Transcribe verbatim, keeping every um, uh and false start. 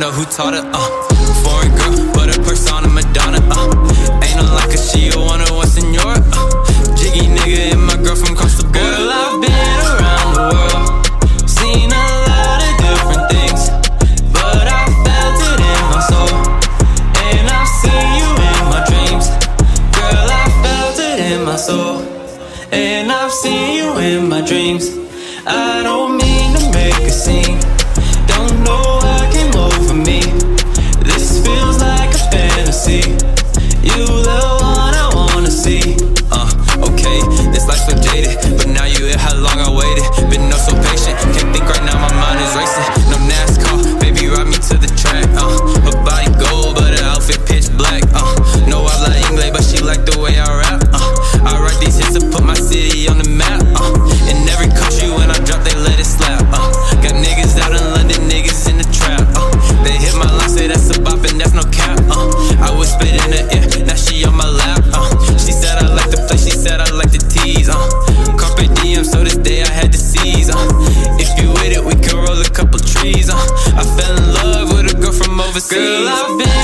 know who taught her, uh Foreign girl, but her persona Madonna, uh Ain't no like her, she a one oh one senora, uh Jiggy nigga and my girl from across the border. Girl, I've been around the world, seen a lot of different things, but I felt it in my soul, and I've seen you in my dreams. Girl, I felt it in my soul, and I've seen you in my dreams. I don't mean to make a scene, don't know what came over me. This feels like a fantasy, you the one I wanna see. Uh, okay, this life's so jaded, but now you hear how long I waited. Been no so patient, can't think right now, my mind is racing. No NASCAR, baby ride me to the track. Uh, her body gold, but her outfit pitch black. Uh, no habla inglés, but she like the way I rap. Uh, I write these hits to put my city on the map. Uh, in every country when I drop, they let it slap. Uh, got niggas out in London, niggas in the trap. Uh, they hit my line, say that's a bop and that's no cap. Uh, I whispered in her ear, now she on my lap. Uh, she said I like the play, she said I like the tease. Uh, Carpe diem, so this day I had to seize. Uh, if you with it, we can roll a couple trees. Uh, I fell in love with a girl from overseas. Girl, I've been